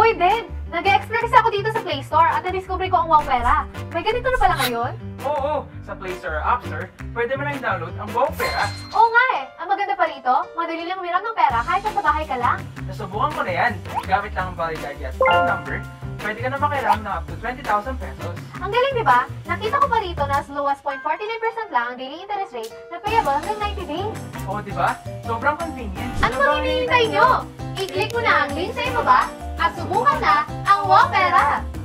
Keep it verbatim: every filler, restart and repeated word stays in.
Uy, Dad! Nag-explore kasi ako dito sa Play Store at na-discover ko ang WowPera. May ganito na pala ngayon? Oo, sa Play Store or App Store, pwede mo na i-download ang WowPera. Oo nga eh! Ang maganda pa rito, madali lang humiram ng pera kahit nasa bahay ka lang. Nasubukan ko na yan. Gamit lang ang valid I D at phone number, pwede ka na makiram ng up to twenty thousand pesos. Ang galing, di ba? Nakita ko pa rito na as low as zero point four nine percent lang ang daily interest rate na payable hanggang ninety days. Oo, di ba? Sobrang convenient. Ano bang hinihintay nyo? I-click mo na ang link sa ibaba at subukan na ang WowPera!